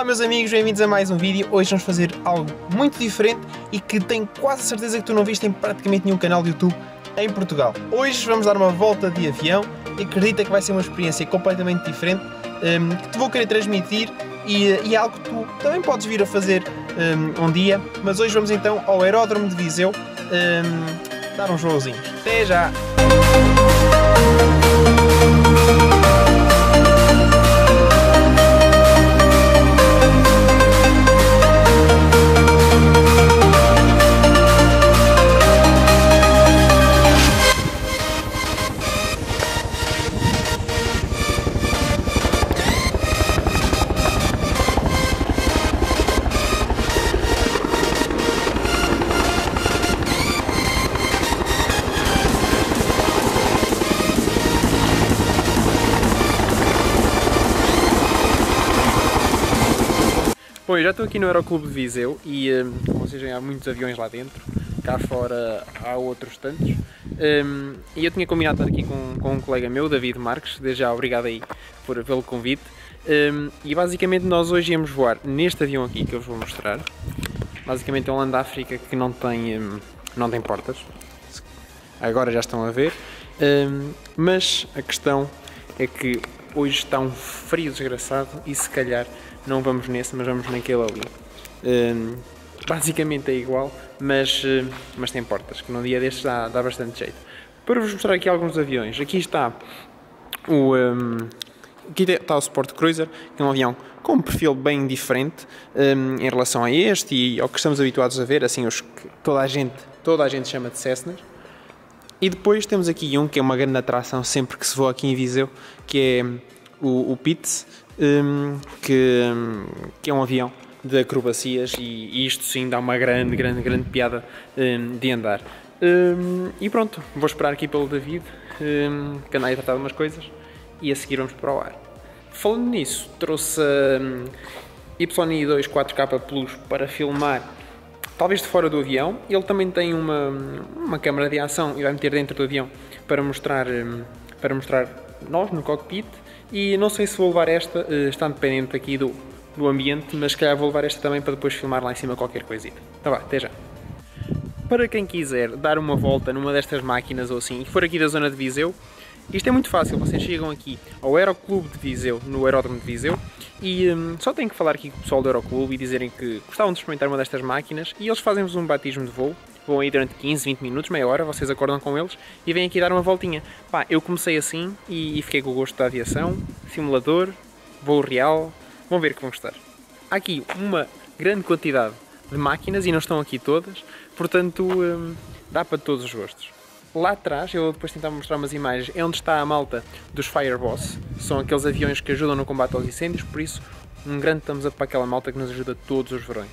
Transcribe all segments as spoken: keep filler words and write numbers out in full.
meus amigos, bem-vindos a mais um vídeo. Hoje vamos fazer algo muito diferente e que tenho quase a certeza que tu não viste em praticamente nenhum canal de YouTube em Portugal. Hoje vamos dar uma volta de avião e acredita que vai ser uma experiência completamente diferente um, que te vou querer transmitir e, e é algo que tu também podes vir a fazer um, um dia. Mas hoje vamos então ao Aeródromo de Viseu um, dar uns voozinhos. Até já! Pois, já estou aqui no Aeroclube de Viseu e, um, como vocês veem, há muitos aviões lá dentro, cá fora há outros tantos, um, e eu tinha combinado estar aqui com, com um colega meu, David Marques, desde já obrigado aí por, pelo convite, um, e basicamente nós hoje íamos voar neste avião aqui que eu vos vou mostrar. Basicamente é um Land África que não tem, um, não tem portas, agora já estão a ver, um, mas a questão é que hoje está um frio desgraçado e se calhar não vamos nesse, mas vamos naquele ali. Um, basicamente é igual, mas, uh, mas tem portas, que num dia destes dá, dá bastante jeito. Para vos mostrar aqui alguns aviões, aqui está o, um, aqui está o Sport Cruiser, que é um avião com um perfil bem diferente um, em relação a este e ao que estamos habituados a ver, assim os que toda a gente, toda a gente chama de Cessna. E depois temos aqui um que é uma grande atração sempre que se voa aqui em Viseu, que é o, o Pitts, um, que, um, que é um avião de acrobacias e, e isto sim dá uma grande, grande, grande piada um, de andar. Um, e pronto, vou esperar aqui pelo David, um, que anda aí a tratar de umas coisas, e a seguir vamos para o ar. Falando nisso, trouxe a um, Y I dois quatro K Plus para filmar talvez de fora do avião. Ele também tem uma, uma câmara de ação e vai meter dentro do avião para mostrar, para mostrar nós no cockpit. E não sei se vou levar esta, está dependente aqui do, do ambiente, mas se calhar vou levar esta também para depois filmar lá em cima qualquer coisita. Tá, vá, até já. Para quem quiser dar uma volta numa destas máquinas ou assim, e for aqui da zona de Viseu, isto é muito fácil. Vocês chegam aqui ao Aeroclube de Viseu, no Aeródromo de Viseu, e hum, só têm que falar aqui com o pessoal do Aeroclube e dizerem que gostavam de experimentar uma destas máquinas e eles fazem-vos um batismo de voo. Vão aí durante quinze, vinte minutos, meia hora, vocês acordam com eles e vêm aqui dar uma voltinha. Pá, eu comecei assim e, e fiquei com o gosto da aviação, simulador, voo real, vão ver que vão gostar. Há aqui uma grande quantidade de máquinas e não estão aqui todas, portanto hum, dá para todos os gostos. Lá atrás, eu vou depois tentar mostrar umas imagens, é onde está a malta dos Fireboss, são aqueles aviões que ajudam no combate aos incêndios, por isso um grande thumbs up para aquela malta que nos ajuda todos os verões.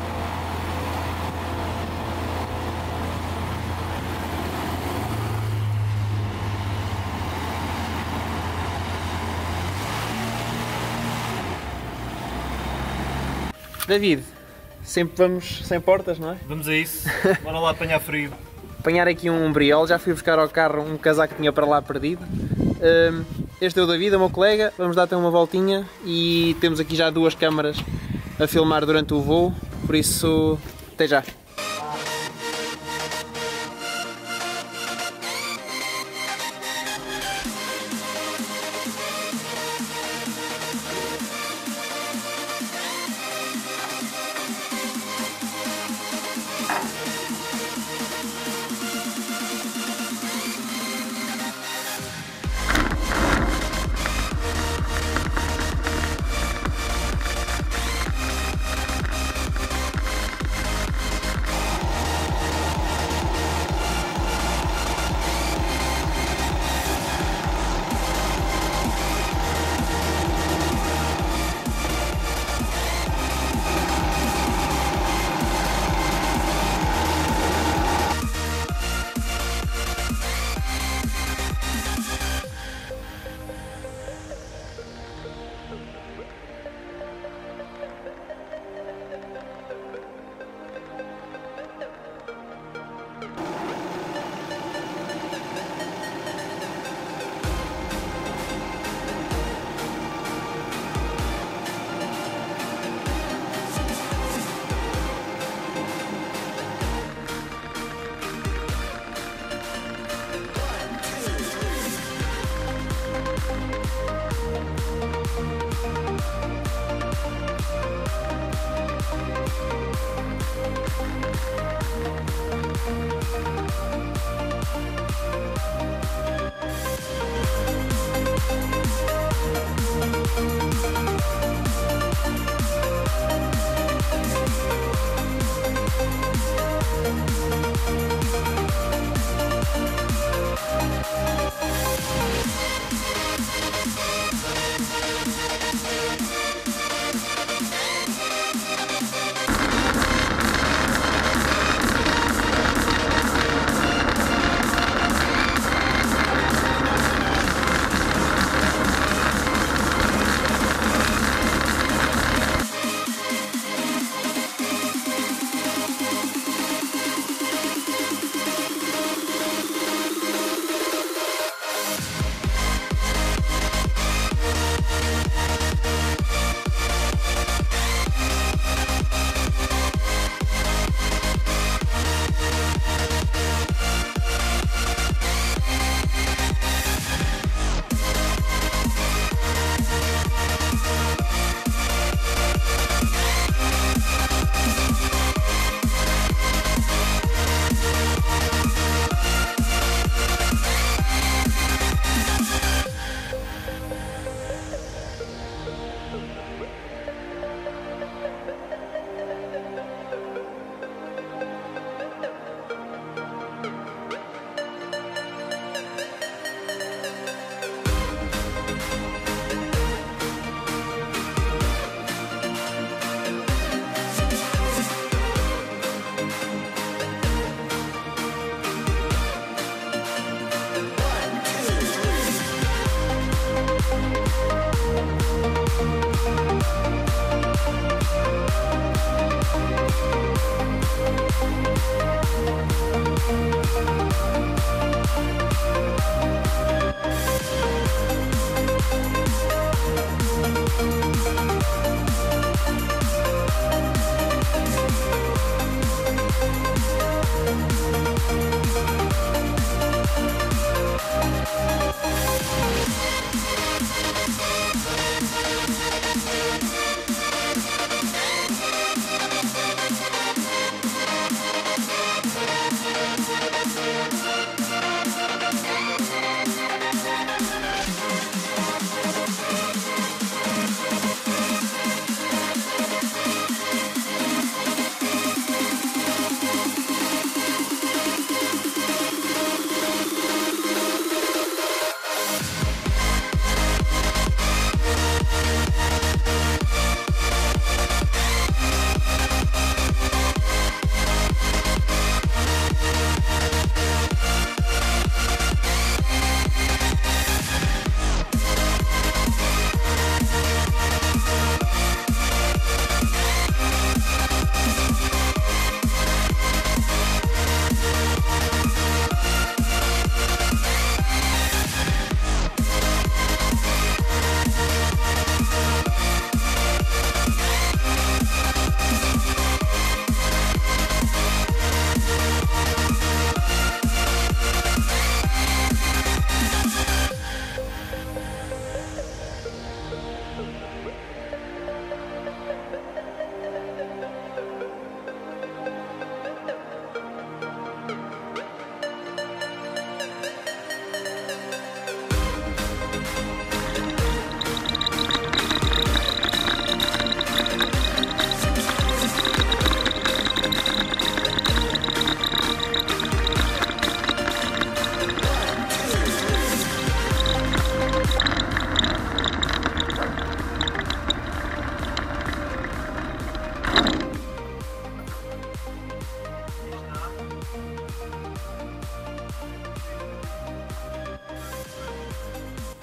David, sempre vamos sem portas, não é? Vamos a isso, bora lá apanhar frio. Apanhar aqui um briol, já fui buscar ao carro um casaco que tinha para lá perdido. Este é o David, é o meu colega, vamos dar até uma voltinha e temos aqui já duas câmaras a filmar durante o voo, por isso até já.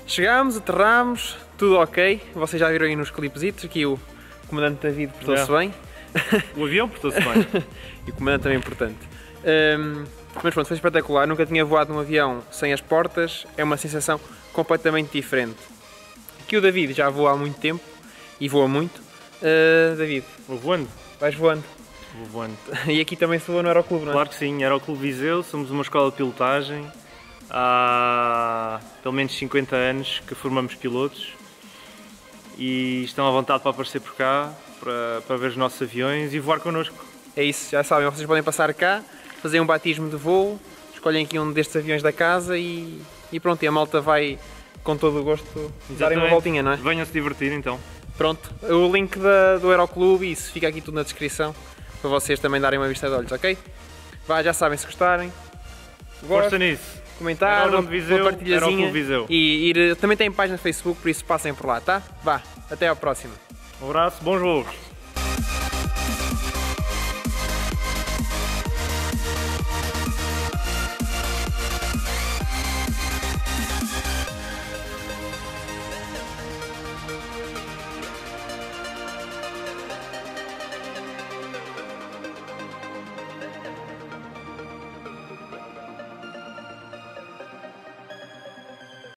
Chegámos, aterrámos, tudo ok. Vocês já viram aí nos clipesitos, aqui o comandante David portou-se É. bem. O avião portou-se bem. E o comandante também é importante. Um, mas pronto, foi espetacular. Nunca tinha voado num avião sem as portas. É uma sensação completamente diferente. Aqui o David já voa há muito tempo e voa muito. Uh, David, Vou voando. vais voando. Vou voando. E aqui também se voa no Aeroclube, não é? Claro que sim, Aeroclube Viseu, somos uma escola de pilotagem. Há pelo menos cinquenta anos que formamos pilotos e estão à vontade para aparecer por cá, para, para ver os nossos aviões e voar connosco. É isso, já sabem, vocês podem passar cá, fazer um batismo de voo, escolhem aqui um destes aviões da casa e, e pronto, e a malta vai com todo o gosto darem uma Exatamente. voltinha, não é? Venham se divertir então. Pronto, o link da, do Aeroclube, isso fica aqui tudo na descrição, para vocês também darem uma vista de olhos, ok? Vá, já sabem, se gostarem, Força gostem, nisso. comentar, uma, Aeroclube Viseu, uma partilhazinha Aeroclube Viseu. e ir, também tem página no Facebook, por isso passem por lá, tá? Vá, até à próxima. Um abraço, bons voos.